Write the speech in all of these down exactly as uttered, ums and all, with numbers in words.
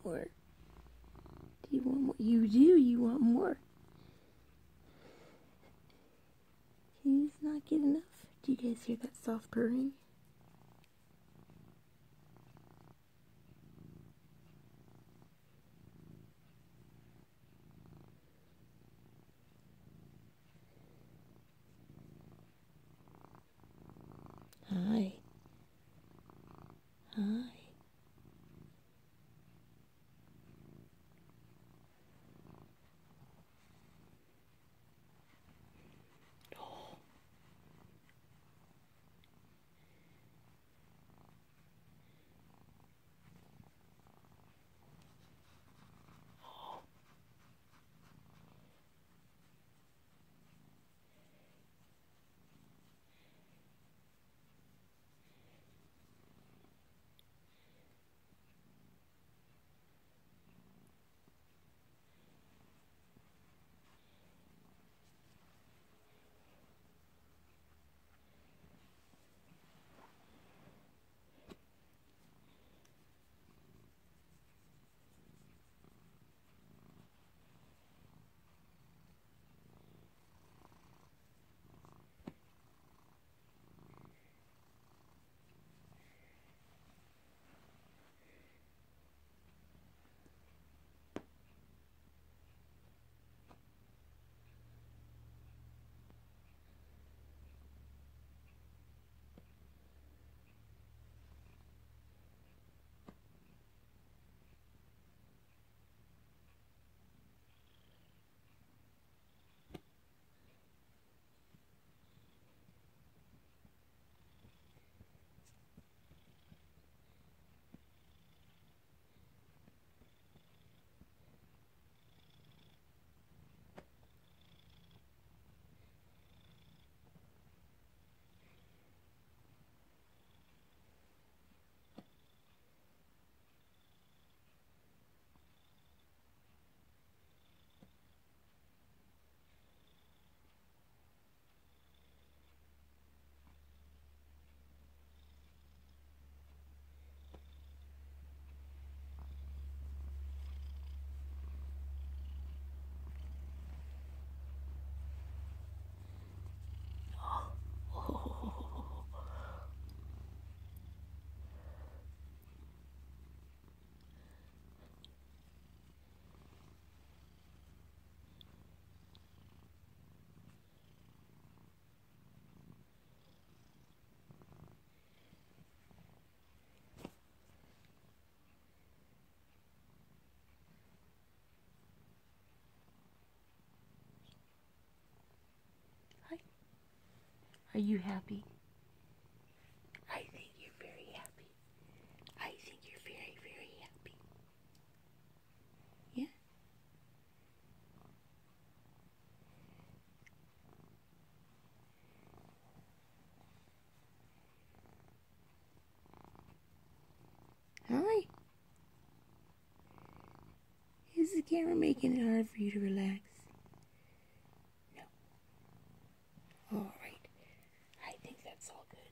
more? Do you want more? You do, you want more. Can you just not get enough? Do you guys hear that soft purring? Hi. Hi. Oh. Oh. Hi. Are you happy? I think you're very happy. I think you're very, very happy. Yeah? Hi. Is the camera making it hard for you to relax? No. All right. I think that's all good.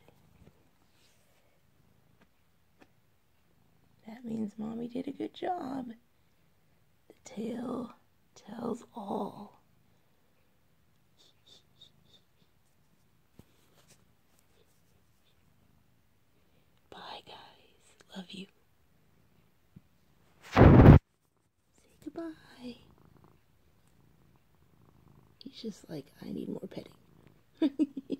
That means Mommy did a good job. The tail tells all. Bye, guys. Love you. Say goodbye. He's just like, I need more petting.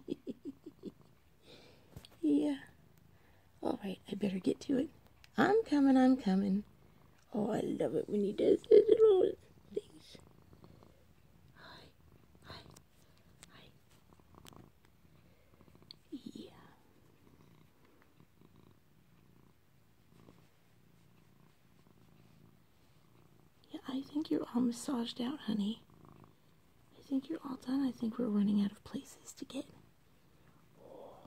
Yeah. Alright, I better get to it. I'm coming, I'm coming. Oh, I love it when he does his little things. Hi. Hi. Hi. Yeah. Yeah, I think you're all massaged out, honey. I think you're all done. I think we're running out of places to get. Oh.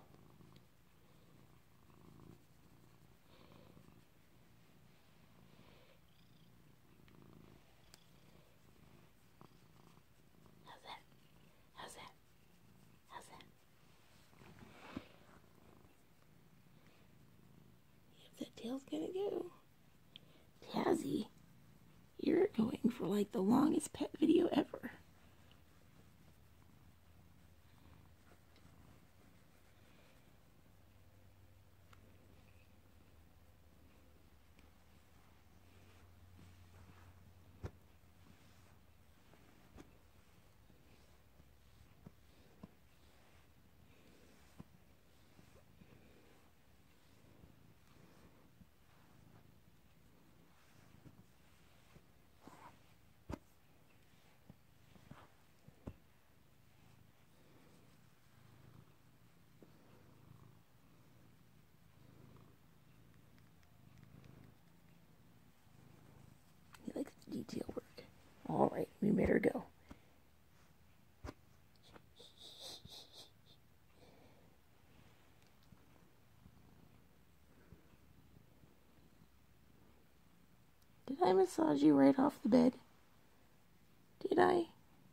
How's that? How's that? How's that? Yep, that tail's gonna go. Tazzy. going for like the longest pet video ever. He likes detail work. All right, we better go. Did I massage you right off the bed? Did I?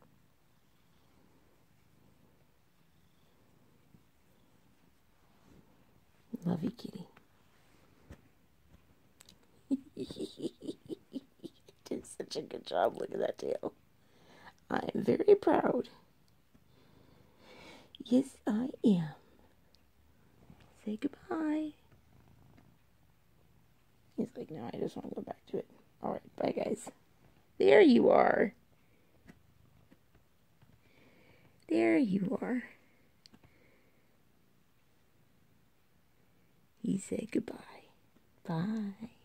Love you, kitty. Did such a good job. Look at that tail. I am very proud. Yes, I am. Say goodbye. He's like, no, I just want to go back to it. Alright, bye guys. There you are. There you are. He said goodbye. Bye.